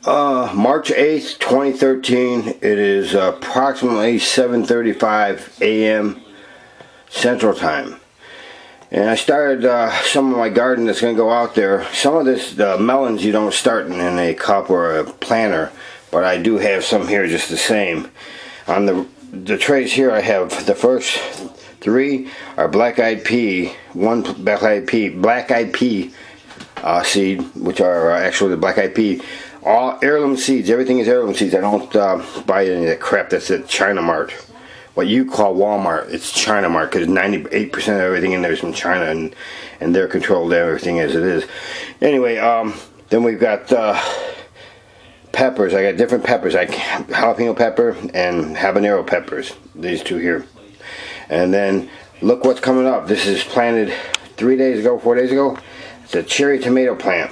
March 8th, 2013. It is approximately 7:35 a.m. Central Time. And I started some of my garden that's going to go out there. Some of the melons you don't start in a cup or a planter, but I do have some here just the same. On the trays here, I have the first three are black-eyed pea, one black-eyed pea seed, which are actually the black-eyed pea. All heirloom seeds. Everything is heirloom seeds. I don't buy any of that crap that's at China Mart. What you call Walmart, it's China Mart, because 98% of everything in there is from China, and they're controlled everything as it is. Anyway, then we've got peppers. I got different peppers, like jalapeno pepper and habanero peppers. These two here. And then look what's coming up. This is planted 4 days ago. It's a cherry tomato plant.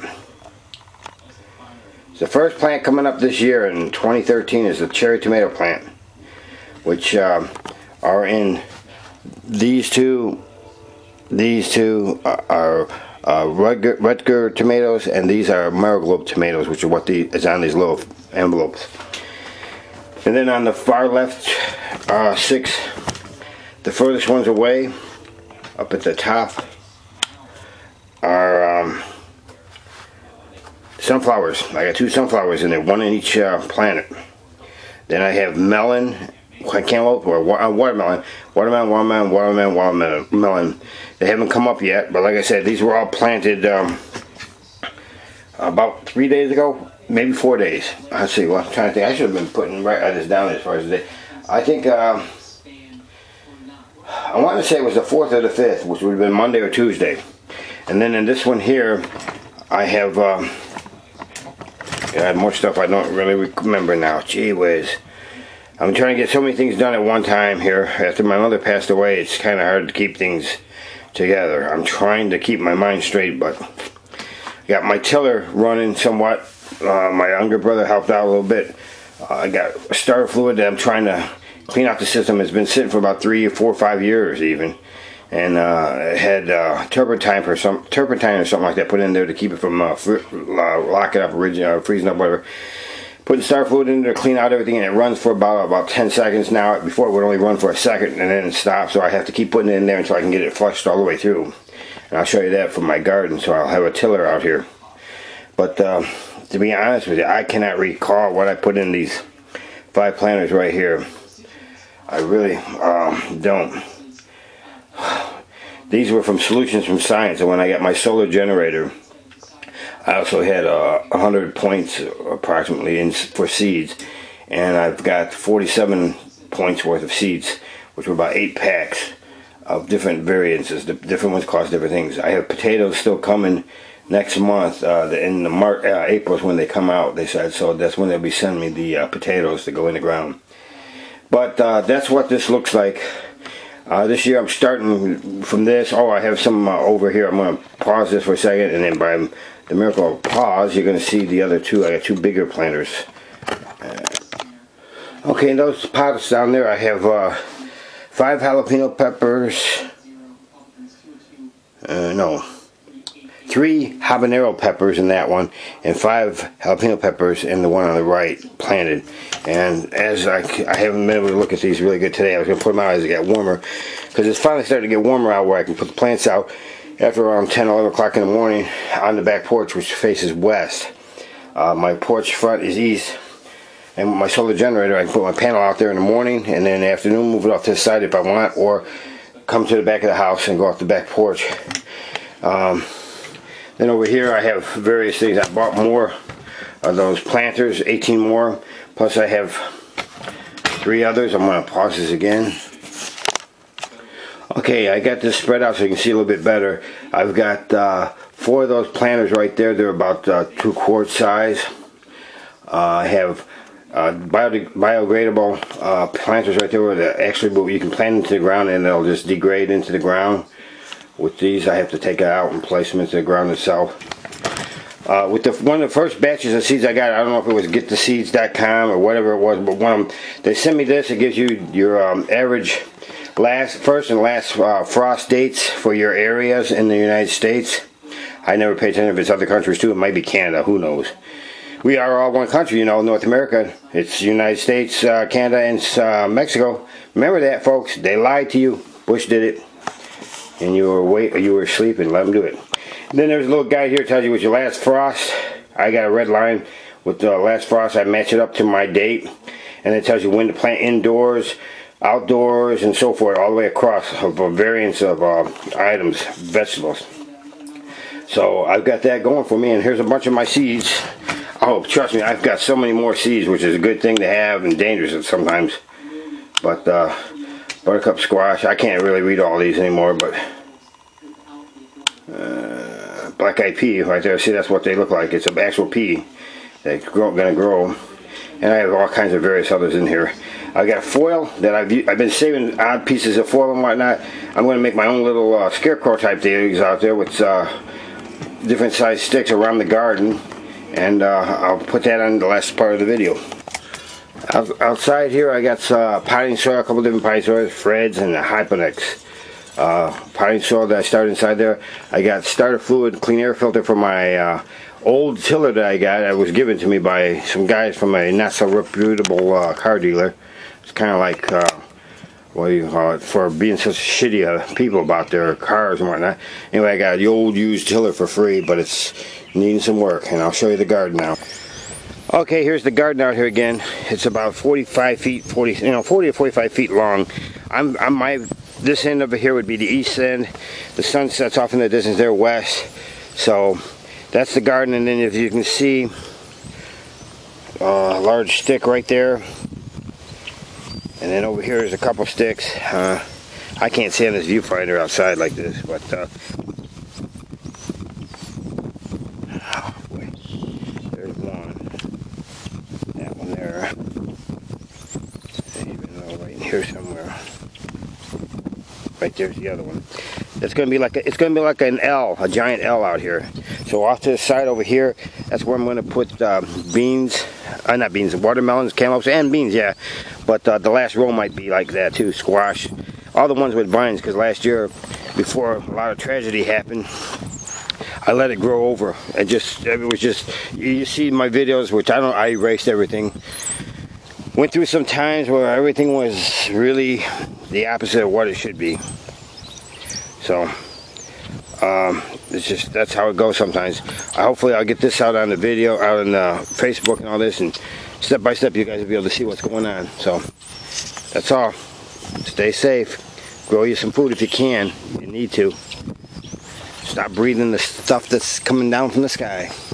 The first plant coming up this year in 2013 is the cherry tomato plant, which are in these two. These two are Rutger tomatoes, and these are Mariglobe tomatoes, which are what is on these little envelopes. And then on the far left, 6, the furthest ones away, up at the top, are sunflowers. I got 2 sunflowers in there, one in each planet. Then I have melon, cantaloupe, or watermelon. They haven't come up yet, but like I said, these were all planted about 3 days ago, maybe 4 days. Let's see. Well, I'm trying to think. I should have been putting this down as far as the day. I think I want to say it was the 4th or the 5th, which would have been Monday or Tuesday. And then in this one here, I have. I have more stuff I don't really remember now. Gee whiz. I'm trying to get so many things done at one time here. After my mother passed away, it's kind of hard to keep things together. I'm trying to keep my mind straight, but I got my tiller running somewhat. My younger brother helped out a little bit. I got starter fluid that I'm trying to clean out the system. It's been sitting for about 3 or 4 or 5 years even. And it had turpentine or something like that put in there to keep it from locking up, freezing up, whatever. Putting starter fluid in there to clean out everything, and it runs for about 10 seconds now. Before it would only run for a second and then it stops, so I have to keep putting it in there until I can get it flushed all the way through. And I'll show you that from my garden, so I'll have a tiller out here. But to be honest with you, I cannot recall what I put in these 5 planters right here. I really don't. These were from Solutions from Science, and when I got my solar generator, I also had 100 points approximately for seeds, and I've got 47 points worth of seeds, which were about 8 packs of different variances. The different ones cost different things. I have potatoes still coming next month. In April is when they come out, they said, so that's when they'll be sending me the potatoes to go in the ground. But that's what this looks like. This year I'm starting from this. Oh, I have some over here. I'm going to pause this for a second, and then by the miracle of pause, you're going to see the other 2. I got 2 bigger planters. Okay, in those pots down there, I have 5 jalapeno peppers. 3 habanero peppers in that one, and 5 jalapeno peppers in the one on the right, planted. And as I haven't been able to look at these really good today, I was going to put them out as it got warmer, because it's finally starting to get warmer out where I can put the plants out after around 10 or 11 o'clock in the morning on the back porch, which faces west. My porch front is east, and with my solar generator, I can put my panel out there in the morning, and then in the afternoon move it off to the side if I want, or come to the back of the house and go off the back porch. Then over here I have various things. I bought more of those planters, 18 more, plus I have 3 others. I'm going to pause this again. Okay, I got this spread out so you can see a little bit better. I've got 4 of those planters right there. They're about 2 quart size. I have biodegradable planters right there where actually you can plant into the ground and they'll just degrade into the ground. With these, I have to take it out and place them into the ground itself. With one of the first batches of seeds I got, I don't know if it was gettheseeds.com or whatever it was, but they sent me this. It gives you your average first and last frost dates for your areas in the United States. I never pay attention if it's other countries too. It might be Canada, who knows. we are all one country, you know, North America. It's the United States, Canada, and Mexico. Remember that, folks. They lied to you. Bush did it. And you were sleeping. Let them do it. And then there's a little guide here that tells you what's your last frost. I got a red line with the last frost. I match it up to my date. And it tells you when to plant indoors, outdoors, and so forth, all the way across a variance of items, vegetables. So I've got that going for me, and here's a bunch of my seeds. Oh, trust me, I've got so many more seeds, which is a good thing to have and dangerous sometimes. But buttercup squash, I can't really read all these anymore, but black-eyed pea right there. See, that's what they look like. It's an actual pea that's going to grow. And I have all kinds of various others in here. I got foil that I've been saving odd pieces of foil and whatnot. I'm going to make my own little scarecrow type things out there with different size sticks around the garden. And I'll put that on the last part of the video. Outside here I got potting soil, a couple different potting soils, Fred's and Hyponex. Potting soil that I started inside there. I got starter fluid, clean air filter for my old tiller that I got. It was given to me by some guys from a not so reputable car dealer. It's kind of like, what do you call it, for being such shitty people about their cars and whatnot. Anyway, I got the old used tiller for free, but it's needing some work, and I'll show you the garden now. Okay, here's the garden out here again. It's about 45 feet, 40 to 45 feet long. This end over here would be the east end. The sun sets off in the distance there west. So that's the garden, and then if you can see a large stick right there, and then over here is a couple sticks. I can't see on this viewfinder outside like this, but oh boy, there's one. That one there. Even though right in here somewhere. Right there's the other one. It's gonna be like an L, a giant L out here. So off to the side over here, that's where I'm gonna put beans, not beans, watermelons, cantaloupes, and beans, yeah. But the last row might be like that too, squash. All the ones with vines, because last year, before a lot of tragedy happened, I let it grow over. It was just, you see my videos, which I erased everything. Went through some times where everything was really the opposite of what it should be. So, that's how it goes sometimes. Hopefully I'll get this out on the video, out on Facebook and all this, and step by step you guys will be able to see what's going on. So, that's all. Stay safe. Grow you some food if you can. You need to. Stop breathing the stuff that's coming down from the sky.